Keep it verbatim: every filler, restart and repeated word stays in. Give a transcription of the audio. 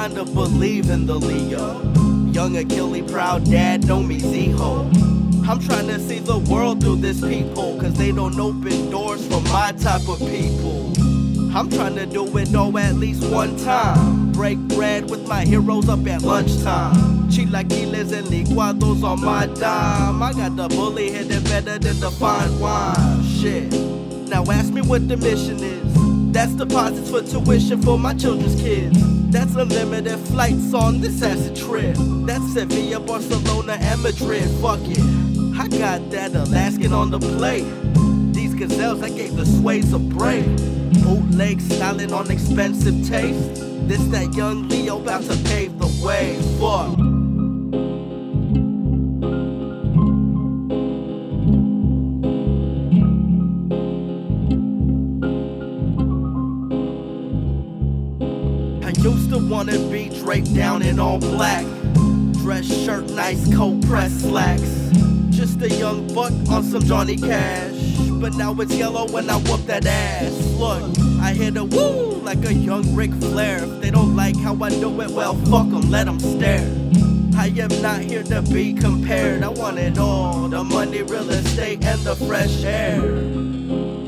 trying to believe in the Leo. Young Achilles, proud dad, know me Z-Ho. I'm trying to see the world through this peephole, cause they don't open doors for my type of people. I'm trying to do it all at least one time. Break bread with my heroes up at lunchtime. Chilaquiles and licuados on my dime. I got the bully hitting better than the fine wine. Shit. Now ask me what the mission is. That's deposits for tuition for my children's kids. That's unlimited flights on this acid trip. That's Sevilla, Barcelona, and Madrid. Fuck it. I got that Alaskan on the plate. These gazelles, I gave the sways a break. Bootleg styling on expensive taste. This that young Leo about to pave the way. Fuck. I used to wanna be draped down in all black. Dress shirt, nice coat, press slacks. Just a young buck on some Johnny Cash. But now it's yellow when I whoop that ass. Look, I hit a woo like a young Ric Flair. If they don't like how I do it, well fuck them, let them stare. I am not here to be compared. I want it all, the money, real estate, and the fresh air.